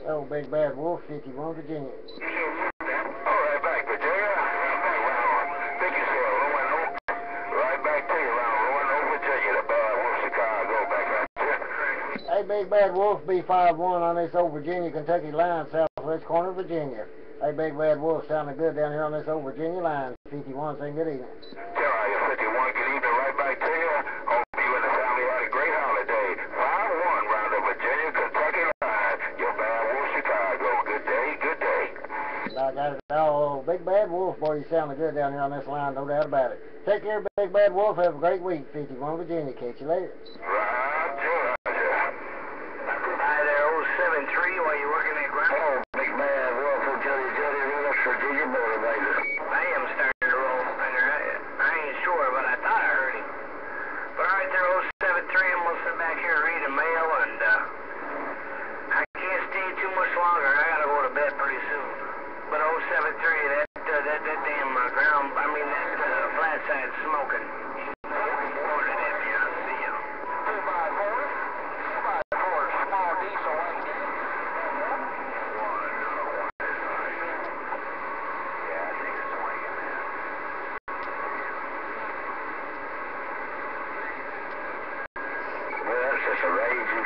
Oh, Big Bad Wolf, 51, Virginia. All right, back, Virginia. Thank you, sir. Right back to you around Roanoke, Virginia. The Bad Wolf, Chicago. Back right there. Hey, Big Bad Wolf, B51 on this old Virginia-Kentucky line, southwest corner of Virginia. Hey, Big Bad Wolf, sounding good down here on this old Virginia line. 51, saying good evening. Tell you, 51, good evening. Right back to you. Hope you and the family had a great holiday. 5-1 round the Virginia-Kentucky line. Your Bad Wolf, Chicago. Good day, good day. I got it. Oh, Big Bad Wolf, boy, you sounding good down here on this line, no doubt about it. Take care, Big Bad Wolf. Have a great week. 51, Virginia. Catch you later. Roger. Hi there, 073, while you're working at ground. Oh, Big Bad Wolf, Jelly, West Virginia motivator. I am starting to roll, I ain't sure, but I thought I heard him. But all right there, 073, I'm going to sit back here and read the mail, and I can't stay too much longer. I got to go to bed pretty soon. But 073, that damn ground, that flat side smoking. You reported it, man. I'll see you. 2x4, small diesel engine. Yeah, I think it's swinging, man. Well, that's just a rage